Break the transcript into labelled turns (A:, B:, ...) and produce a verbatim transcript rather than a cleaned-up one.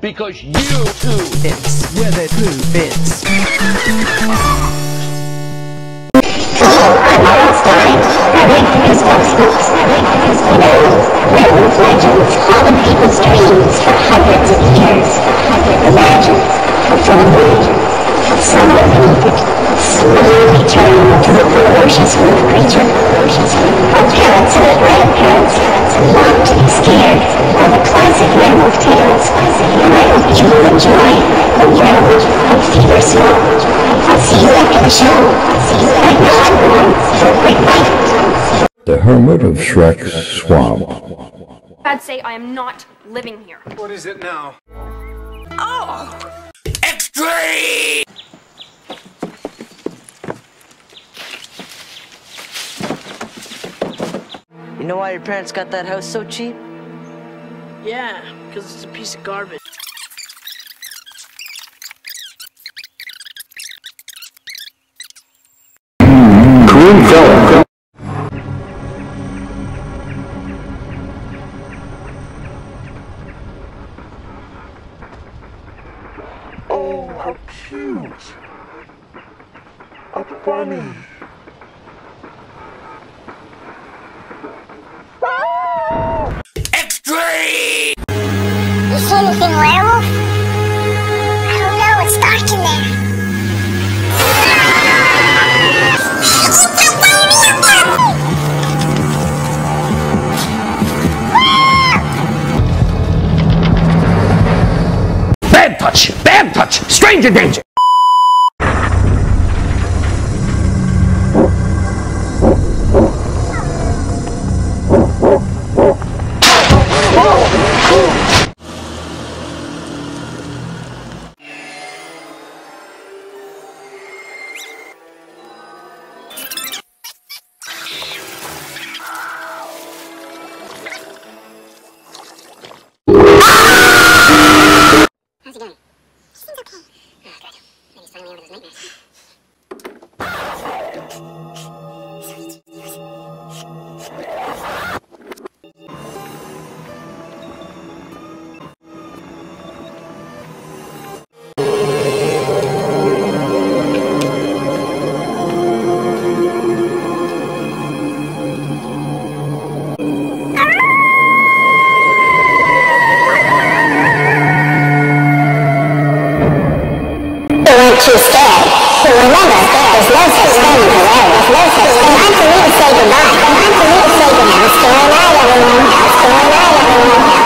A: because you too
B: It's where the blue fits.
C: Werewolf legends haunt people's dreams for hundreds of years. The legends are from the region. Somewhere beneath it, slowly turning into a ferocious wolf creature. Our parents and our grandparents loved to be scared by the classic werewolf tales. And I hope you will enjoy the werewolf of Fever Swamp. I'll see you after the show. And now I'm going for a quick bite.
D: The hermit of Shrek's swamp.
E: I'd say I am not living here.
F: What is it now?
E: Oh!
A: extreme.
B: You know why your parents got that house so cheap?
G: Yeah, because it's a piece of garbage.
D: Cool fella.
H: Oh, how cute! A bunny!
A: Extreme!
C: You see anything, werewolf? I don't know, it's dark in there.
A: Bad touch! Bad touch! Stranger danger!
C: How's he doing? He's okay. Oh, good. Maybe he's finally over those nightmares. Too scared. So remember, there's no such thing as a werewolf. No such thing. Time for me to say goodbye. Time for me to say goodbye. Have a story night, everyone. Have a story night, everyone.